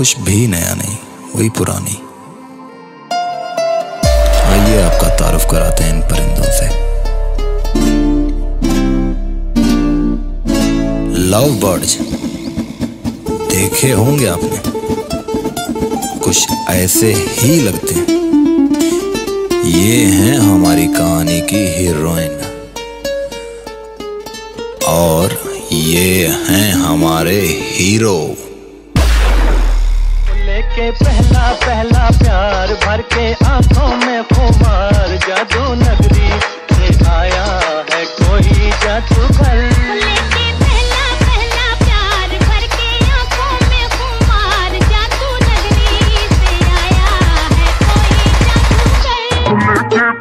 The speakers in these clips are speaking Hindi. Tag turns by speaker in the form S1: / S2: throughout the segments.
S1: कुछ भी नया नहीं, वही पुरानी। आइए आपका तारुफ कराते हैं इन परिंदों से। लव बर्ड्स देखे होंगे आपने, कुछ ऐसे ही लगते हैं। ये हैं हमारी कहानी की हीरोइन और ये हैं हमारे हीरो।
S2: लेके पहला पहला प्यार भर के आंखों में खुमार, जादू नगरी से आया है कोई जादूगर। लेके पहला पहला प्यार भर के आंखों में खुमार, जादू नगरी से आया है कोई जादूगर।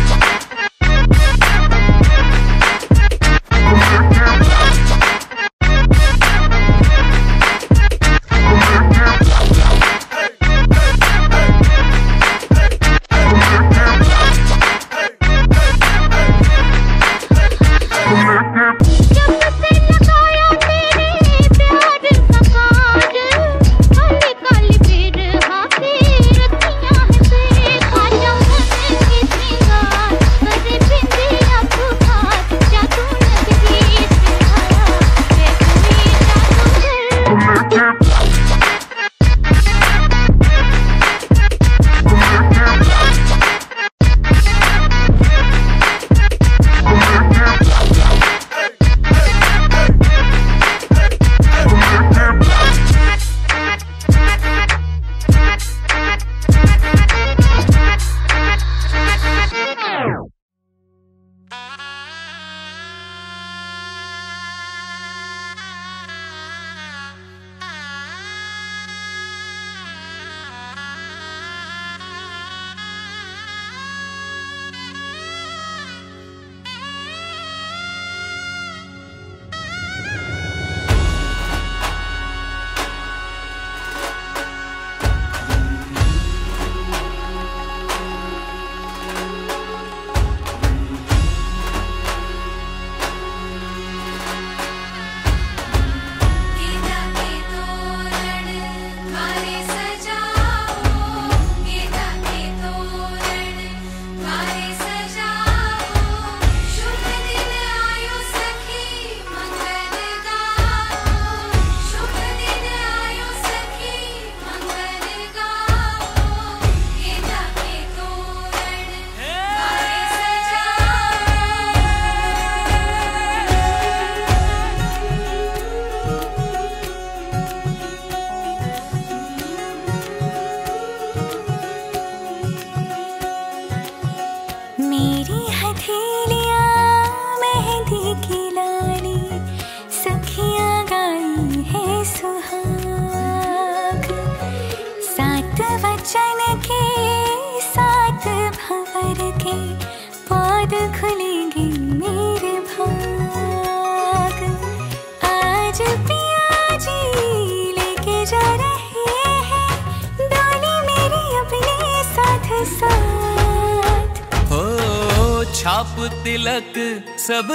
S3: छाप तिलक सब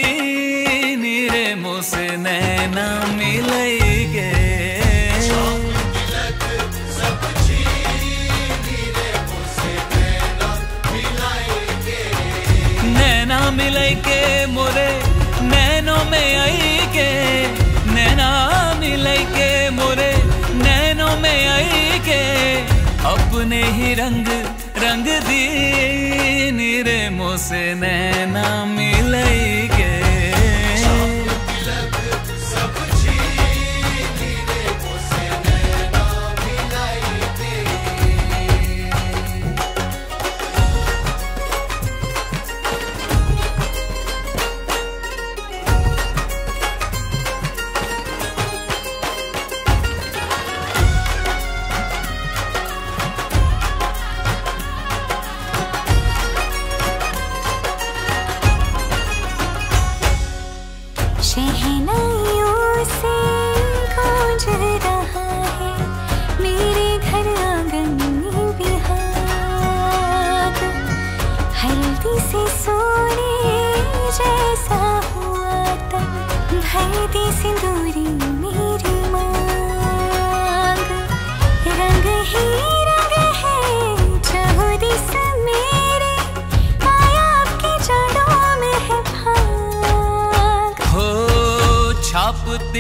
S3: छीन रे मुँह से नैना मिलेंगे। नैना मिलेंगे मोरे नैनों में आएंगे, नैना मिलेंगे मोरे नैनों में आएंगे। अपने ही रंग रंग दी रे मुँह से नैना मिलेंगे।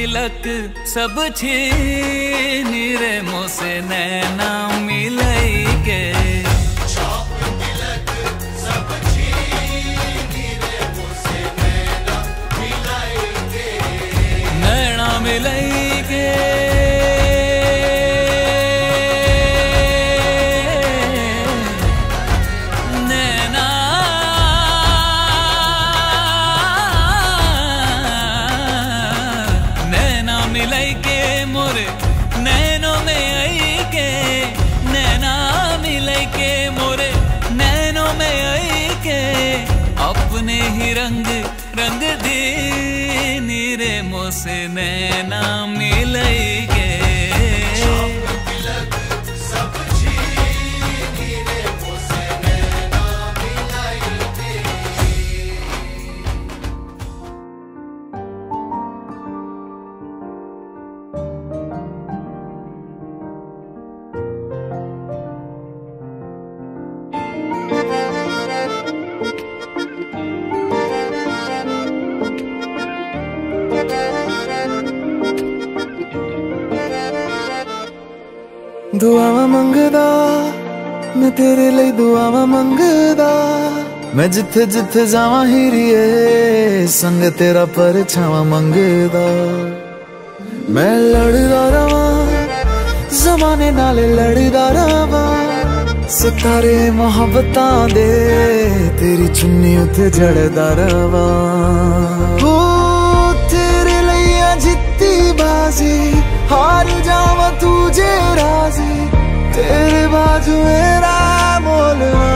S3: तिलक सब छीन रे मोसे नैना मिलई के। नैना मिलई के मिलाई के मोरे नैनों में आई के। नैना मिलाई के मोरे नैनों में आई के। अपने ही रंग रंग दी नीरे मोसे नैना मिलाई के।
S4: दुआवा मंगदा मैं तेरे लिए दुआवा मंगदा। मैं जिथे जिथे जावा हीरिए संग तेरा परछावा मंगदा। मैं लड़दा रवा जमाने नाले लड़दा रवा। सितारे मोहब्बतां दे तेरी चुन्नी उते जड़दा रवा। हो तेरे लिए जित्ती बाजी हार जावा तुझे राजी। तेरे बाजू मेरा मोलना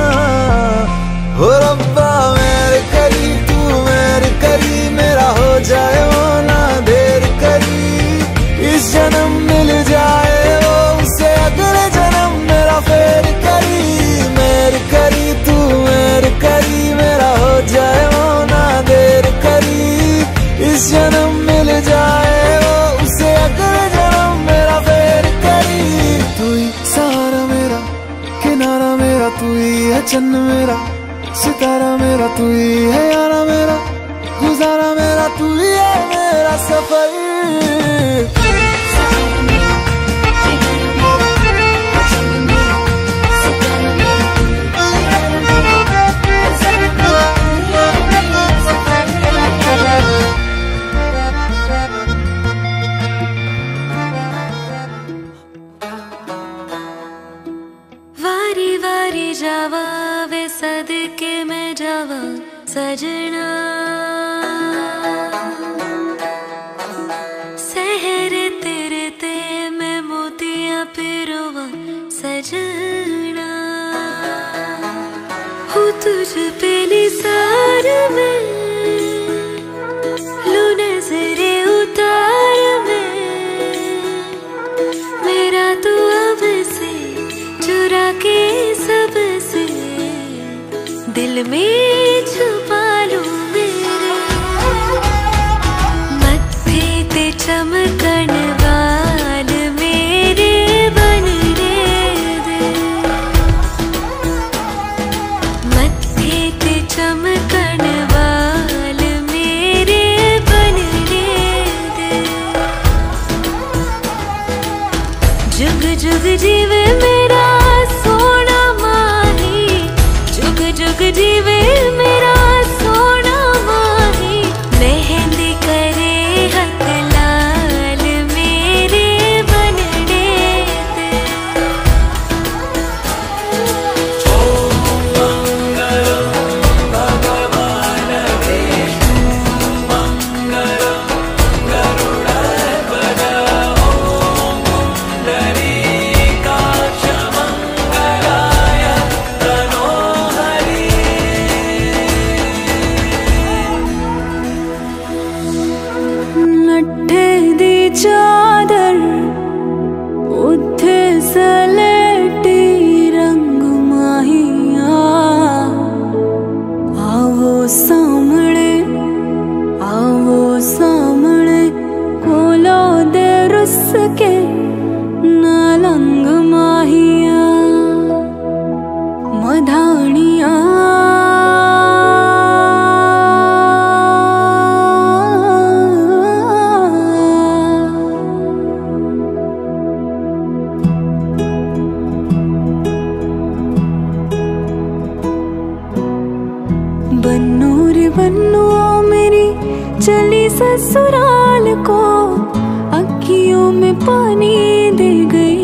S4: हो रब्बा मेरे करी तू मेरे करी। मेरा हो जाए वो ना देर करी। इस जन्म मिल जाए वो उसे अगले जन्म मेरा फेर करी। मेरे करी तू मेरे करी। मेरा हो जाए वो ना देर करी। इस जन्म मिल जाए वो उसे अगले जन्म मेरा फेर करी। तू ही सहारा मेरा किनारा मेरा। तू ही है चन्न मेरा सितारा मेरा। तू ही है यारा मेरा गुजारा मेरा। तू ही है मेरा सफर।
S5: वारी वारी जावा वे सदके में जावा सजना। सहर तेरे ते मैं मोतियां पिरोवा सजना। हो तुझ पे निसार में लो नजरे उतार में। मेरा तो अब से चुरा के सबसे दिल में छुपा लूं मेरे। मत्थे ते चमकन वाल मेरे बनने दे। मत्थे ते चमकन वाल मेरे बनने दे। जुग जुग जीवे मेरा सोना माही। जुग जुग जीवे मेरा सोना माही। मेहंदी करे हक लाल बन्नुआ मेरी चली ससुराल को, अखियों में पानी दे गई।